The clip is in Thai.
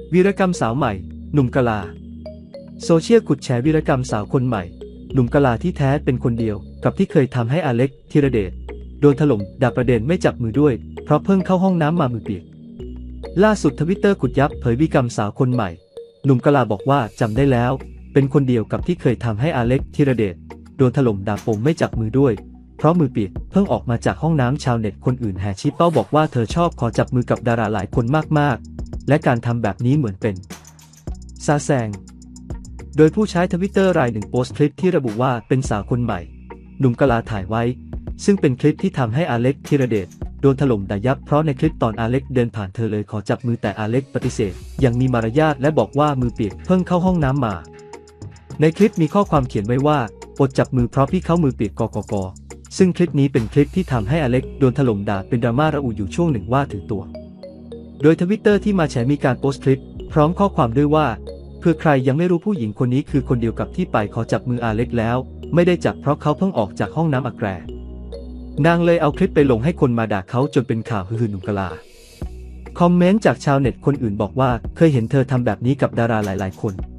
วีรกรรมสาวใหม่หนุ่มกะลาโซเชียลขุดแชร์วีรกรรมสาวคนใหม่หนุ่มกะลาที่แท้เป็นคนเดียวกับที่เคยทำให้อเล็กธีรเดชโดนถล่มด่าประเด็นไม่จับมือด้วยเพราะเพิ่งเข้าห้องน้ำมามือเปียกล่าสุดทวิตเตอร์ขุดยับเผยวีรกรรมสาวคนใหม่หนุ่มกะลาบอกว่าจำได้แล้วเป็นคนเดียวกับที่เคยทำให้อเล็กธีรเดชโดนถล่มด่าปมไม่จับมือด้วยเพราะมือเปียกเพิ่งออกมาจากห้องน้ำชาวเน็ตคนอื่นแห่ชี้เป้าบอกว่าเธอชอบขอจับมือกับดาราหลายคนมากๆและการทำแบบนี้เหมือนเป็นซาแซงโดยผู้ใช้ทวิตเตอร์รายหนึ่งโพสต์คลิปที่ระบุว่าเป็นสาวคนใหม่หนุ่มกะลาถ่ายไว้ซึ่งเป็นคลิปที่ทำให้อเล็กธีรเดชโดนถล่มด่ายับเพราะในคลิปตอนอเล็กเดินผ่านเธอเลยขอจับมือแต่อเล็กปฏิเสธอย่างมีมารยาทและบอกว่ามือเปียกเพิ่งเข้าห้องน้ำมาในคลิปมีข้อความเขียนไว้ว่าอดจับมือเพราะพี่เขามือเปียกกซึ่งคลิปนี้เป็นคลิปที่ทำให้อเล็กโดนถล่มด่าเป็นดราม่าระอุอยู่ช่วงหนึ่งว่าถือตัวโดยทวิตเตอร์ที่มาแชร์มีการโพสต์คลิปพร้อมข้อความด้วยว่าเพื่อใครยังไม่รู้ผู้หญิงคนนี้คือคนเดียวกับที่ไปขอจับมืออเล็กแล้วไม่ได้จับเพราะเขาเพิ่งออกจากห้องน้ำอักแกรนางเลยเอาคลิปไปลงให้คนมาด่าเขาจนเป็นข่าวฮือหนุ่มกะลาคอมเมนต์จากชาวเน็ตคนอื่นบอกว่าเคยเห็นเธอทำแบบนี้กับดาราหลายๆคน